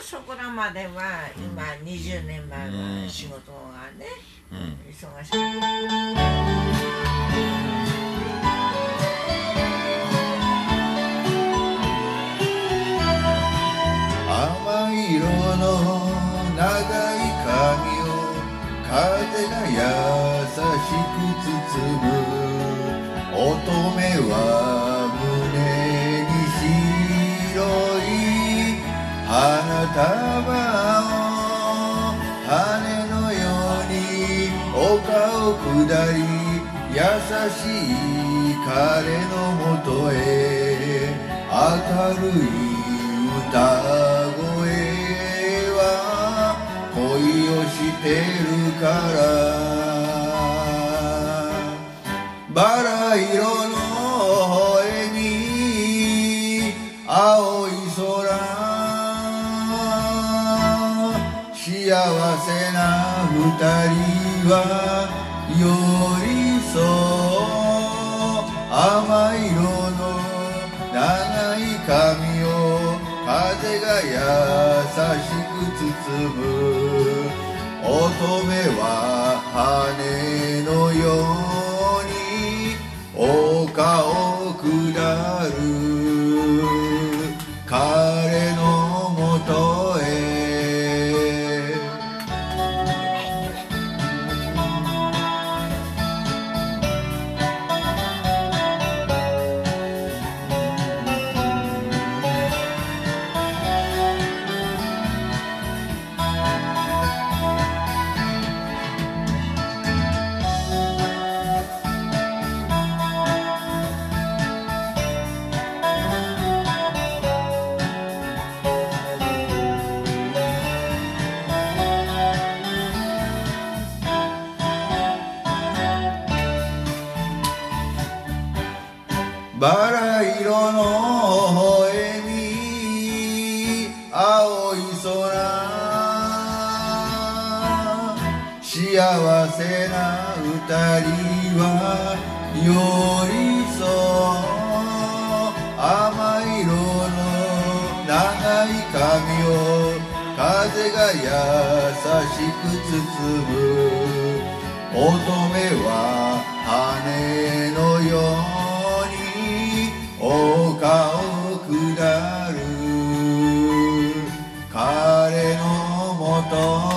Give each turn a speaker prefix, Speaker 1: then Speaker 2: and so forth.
Speaker 1: そこらまでは今20年前は仕事がね、忙しい。
Speaker 2: 甘い色の長い髪を風が優しく包む。乙女は胸に白い花束を羽のように丘を下り、優しい彼のもとへ。明るい歌声は恋をしてるから。バラ色の絵に青い空、幸せな二人は寄り添う。甘い色の長い髪を風が優しく包む。乙女は羽のように丘を下る。彼のもとへ。バラ色の絵に青い空、幸せな二人は寄り添う。甘い色の長い髪を風が優しく包む。乙女は羽のように丘を下る。彼のもと